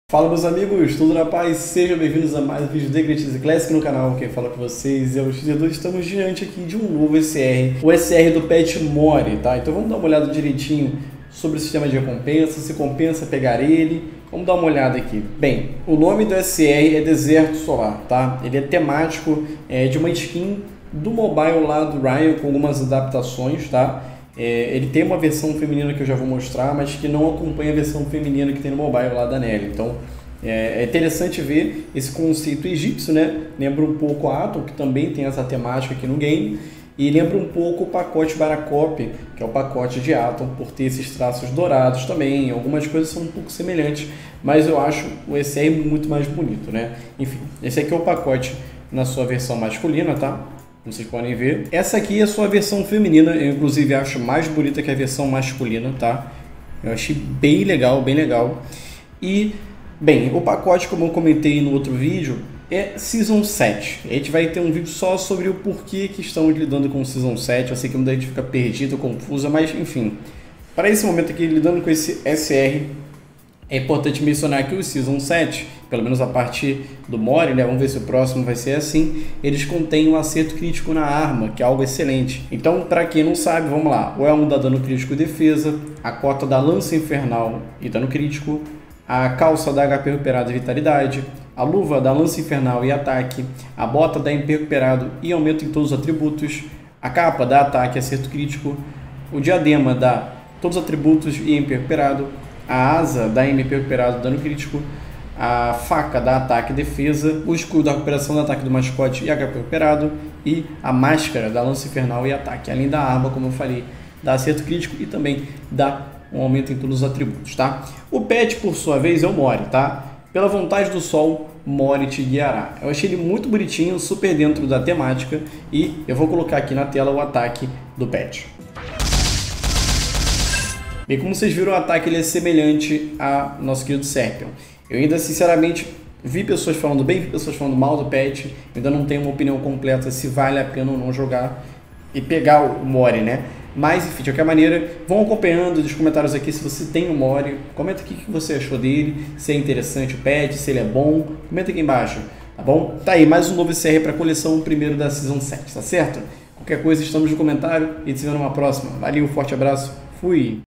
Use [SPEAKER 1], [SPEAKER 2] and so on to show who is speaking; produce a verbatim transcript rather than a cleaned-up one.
[SPEAKER 1] Fala meus amigos, tudo na paz? Sejam bem-vindos a mais um vídeo de Critize Classic no canal. Quem fala com vocês é o X dois. Estamos diante aqui de um novo S R, o S R do Pet Mori, tá? Então vamos dar uma olhada direitinho sobre o sistema de recompensa, se compensa pegar ele. Vamos dar uma olhada aqui. Bem, o nome do S R é Deserto Solar, tá? Ele é temático, é de uma skin do mobile lá do Ryan com algumas adaptações, tá? É, ele tem uma versão feminina que eu já vou mostrar, mas que não acompanha a versão feminina que tem no mobile lá da Nelly. Então é, é interessante ver esse conceito egípcio, né? Lembra um pouco a Atom, que também tem essa temática aqui no game, e lembra um pouco o pacote Baracop, que é o pacote de Atom, por ter esses traços dourados também. Algumas coisas são um pouco semelhantes, mas eu acho o S R muito mais bonito, né? Enfim, esse aqui é o pacote na sua versão masculina, tá? Como vocês podem ver. Essa aqui é a sua versão feminina, eu inclusive acho mais bonita que a versão masculina, tá? Eu achei bem legal, bem legal. E, bem, o pacote, como eu comentei no outro vídeo, é Season sete. A gente vai ter um vídeo só sobre o porquê que estão lidando com o Season sete. Eu sei que muita gente fica perdido, confusa, mas enfim. Para esse momento aqui, lidando com esse S R, é importante mencionar que o Season sete, pelo menos a partir do Mori, né, vamos ver se o próximo vai ser assim, eles contêm um acerto crítico na arma, que é algo excelente. Então, para quem não sabe, vamos lá. O Elmo dá dano crítico e defesa, a cota da lança infernal e dano crítico, a calça da H P recuperado e vitalidade, a luva da lança infernal e ataque, a bota da M P recuperado e aumento em todos os atributos, a capa dá ataque e acerto crítico, o diadema dá todos os atributos e M P recuperado, a asa dá M P recuperado dano crítico, a faca dá ataque e defesa, o escudo da recuperação do ataque do mascote e H P recuperado, e a máscara da lança infernal e ataque, além da arma, como eu falei, dá acerto crítico e também dá um aumento em todos os atributos, tá? O pet, por sua vez, é o Mori, tá? Pela vontade do sol, Mori te guiará. Eu achei ele muito bonitinho, super dentro da temática, e eu vou colocar aqui na tela o ataque do pet. E como vocês viram, o ataque ele é semelhante ao nosso querido Serpion. Eu ainda, sinceramente, vi pessoas falando bem, vi pessoas falando mal do pet. Eu ainda não tenho uma opinião completa se vale a pena ou não jogar e pegar o Mori, né? Mas, enfim, de qualquer maneira, vão acompanhando nos comentários aqui se você tem o Mori. Comenta aqui o que você achou dele, se é interessante o pet, se ele é bom. Comenta aqui embaixo, tá bom? Tá aí, mais um novo S R para coleção, o primeiro da Season sete, tá certo? Qualquer coisa, estamos no comentário e te vemos numa próxima. Valeu, forte abraço, fui!